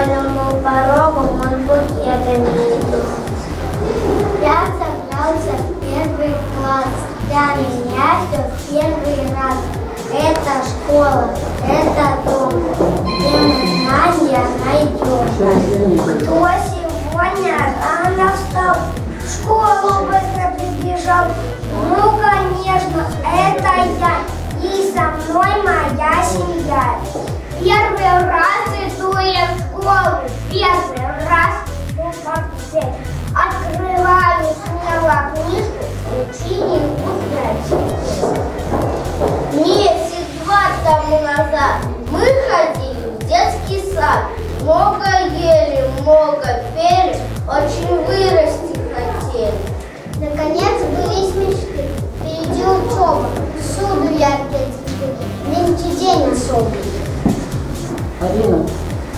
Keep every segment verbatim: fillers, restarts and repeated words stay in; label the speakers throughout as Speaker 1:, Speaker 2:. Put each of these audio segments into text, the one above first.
Speaker 1: школьному порогу он букетами идут. Я собрался в первый класс, для меня все первый раз. Это школа, это дом, где мы знания найдем. Кто сегодня рано встал, в школу быстро прибежал? Ну, конечно, это я, и со мной моя семья. Первый раз иду я в школу, первый раз иду в цель. Открываю смело книжку, ученику значит. Месяц два тому назад мы ходили в детский сад. Много ели, много пели, очень вырасти хотели. Наконец сбылись мечты, впереди учеба, всюду яркие цветы, нынче день особый.
Speaker 2: Арина,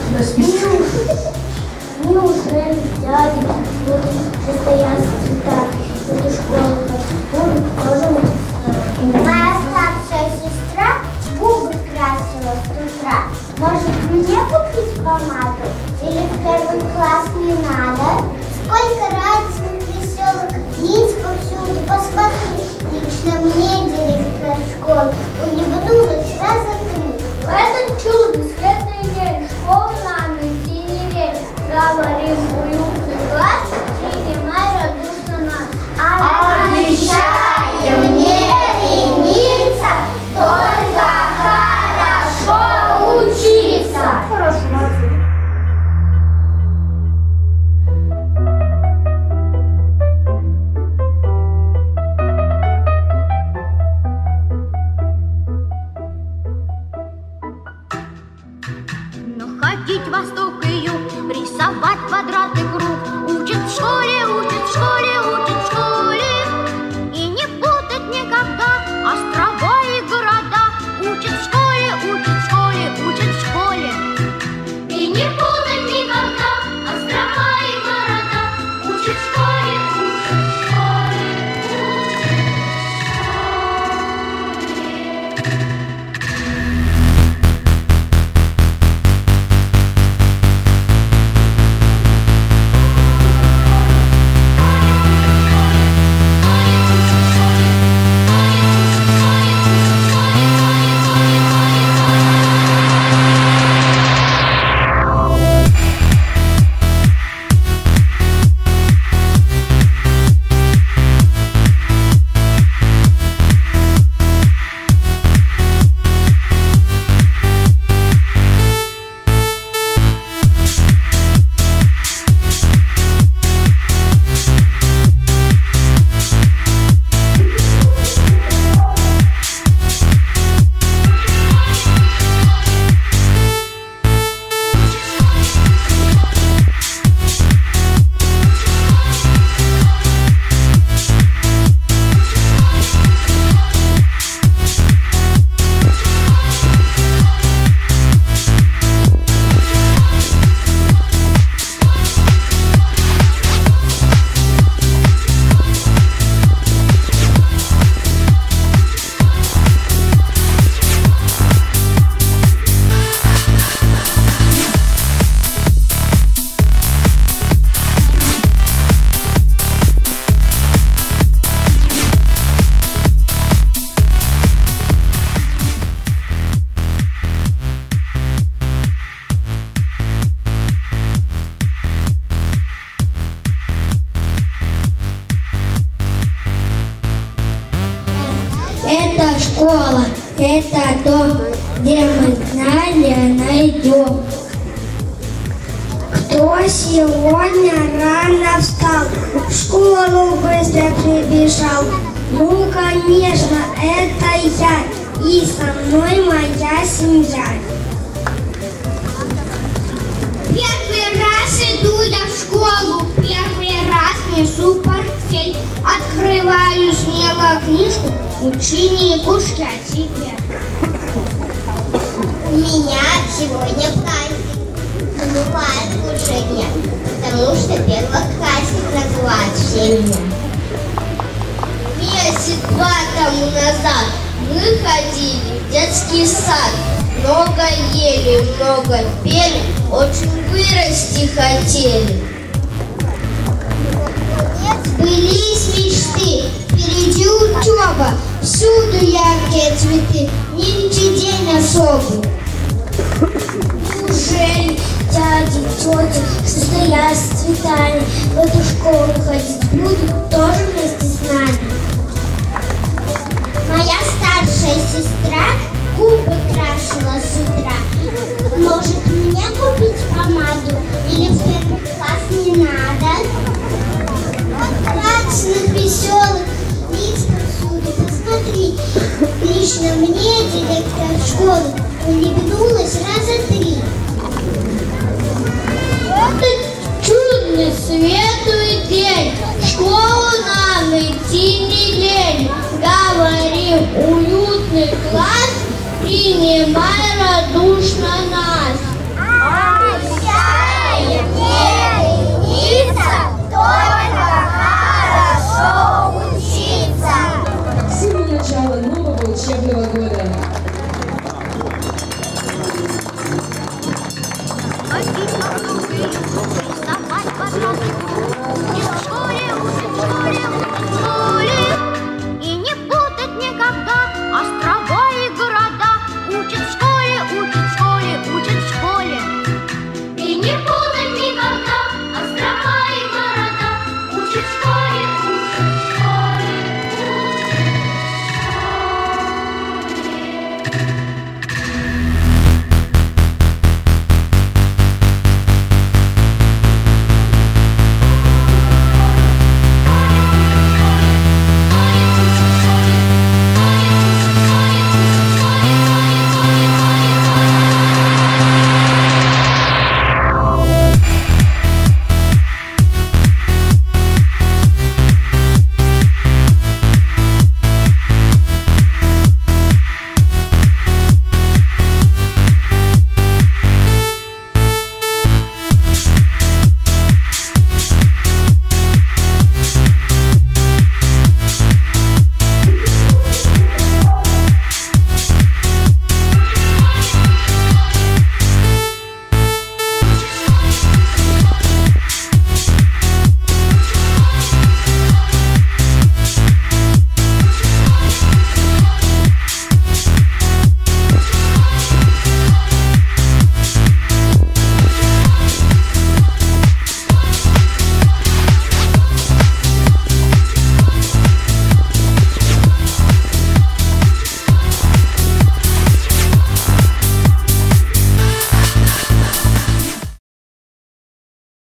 Speaker 1: неужели дядя будут состояться цвета? Эту школу хочу, тоже моя старшая сестра губы красила с утра. Может, мне купить помаду? Или в первый класс не надо? Сколько разных веселых лиц повсюду, посмотри. Лично мне директор школы улыбнулась сразу три. В этот чудо светлый день школу нам идти не верит. Говорим, уютный класс, принимай радушно нас. Обещаем не лениться, только хорошо учиться. Хорошо, молодцы.
Speaker 3: Ходить восток и юг, рисовать квадрат и круг. Учат в школе, учат в школе, учат в школе. И не путать никогда острова и города. Учат в школе, учат в школе, учат в школе. И не путать никогда острова и города. Учат в школе, учат в школе, учат в школе.
Speaker 1: Это школа, это дом, где мы знания найдем. Кто сегодня рано встал, в школу быстро прибежал? Ну, конечно, это я, и со мной моя семья. Первый раз иду я в школу, первый раз несу портфель, открываю смело книжку, ученику а тебе.
Speaker 4: У меня сегодня праздник, но бывает уже нет, потому что первоклассник называют все меня.
Speaker 1: Месяц два тому назад мы ходили в детский сад.
Speaker 4: Много ели, много пели, очень вырасти хотели. Сбылись мечты, впереди учеба, всюду яркие цветы, нынче день особый.
Speaker 1: Неужели дяди, тети, состоясь с цветами, в эту школу ходить будут тоже вместе с нами?
Speaker 4: Моя старшая сестра губы крашила с утра. Может, мне купить помаду или в первый класс не надо? Радостных, веселых лиц повсюду, посмотри. Лично мне директор школы улыбнулась раза три.
Speaker 1: Это чудный светлый день, в школу нам идти не лень. Говорим, уютный класс, принимай радушно нас.
Speaker 4: Обещаем не лениться, только